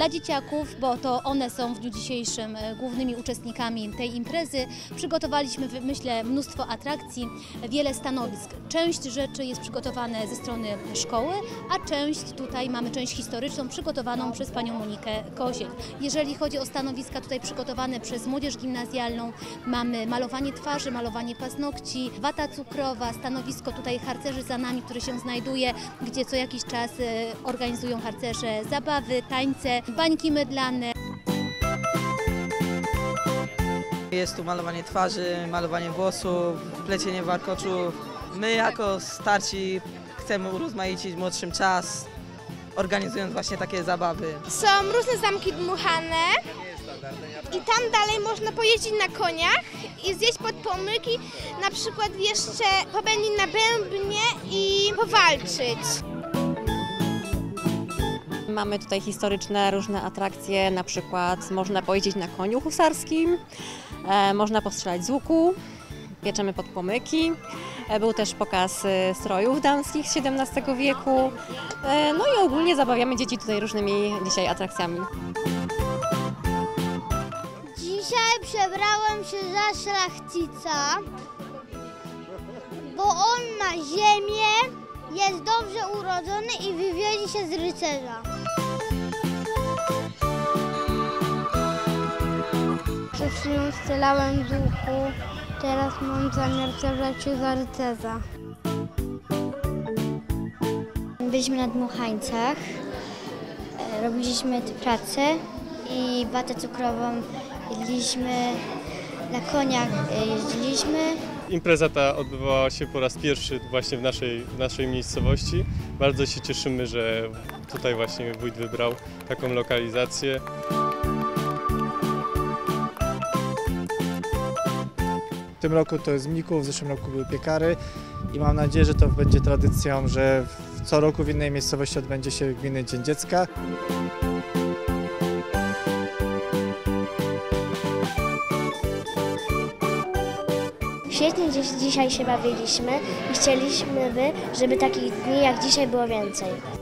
Dla dzieciaków, bo to one są w dniu dzisiejszym głównymi uczestnikami tej imprezy, przygotowaliśmy, myślę, mnóstwo atrakcji, wiele stanowisk. Część rzeczy jest przygotowane ze strony szkoły, a część tutaj mamy część historyczną przygotowaną przez panią Monikę Koziel. Jeżeli chodzi o stanowiska tutaj przygotowane przez młodzież gimnazjalną, mamy malowanie twarzy, malowanie paznokci, wata cukrowa, stanowisko tutaj harcerzy za nami, które się znajduje, gdzie co jakiś czas organizują harcerze zabawy, tańce, bańki mydlane. Jest tu malowanie twarzy, malowanie włosów, plecienie warkoczów. My jako starsi chcemy urozmaicić młodszym czas, organizując właśnie takie zabawy. Są różne zamki dmuchane i tam dalej można pojeździć na koniach i zjeść podpomyki, na przykład jeszcze pobędzić na bębnie i powalczyć. Mamy tutaj historyczne różne atrakcje, na przykład można pojeździć na koniu husarskim, można postrzelać z łuku, pieczemy podpomyki. Był też pokaz strojów damskich z XVII wieku. No i ogólnie zabawiamy dzieci tutaj różnymi dzisiaj atrakcjami. Dzisiaj przebrałem się za szlachcica, bo on na ziemię jest dobrze urodzony i wywodzi się z rycerza. Przed chwilą strzelałem z łuku, teraz mam zamiar przebrać się za rycerza. Byliśmy na dmuchańcach, robiliśmy pracę i watę cukrową jedliśmy, na koniach jeździliśmy. Impreza ta odbywała się po raz pierwszy właśnie w naszej miejscowości. Bardzo się cieszymy, że tutaj właśnie wójt wybrał taką lokalizację. W tym roku to jest Mnichów, w zeszłym roku były Piekary i mam nadzieję, że to będzie tradycją, że co roku w innej miejscowości odbędzie się Gminny Dzień Dziecka. Świetnie dzisiaj się bawiliśmy i chcieliśmy, żeby takich dni jak dzisiaj było więcej.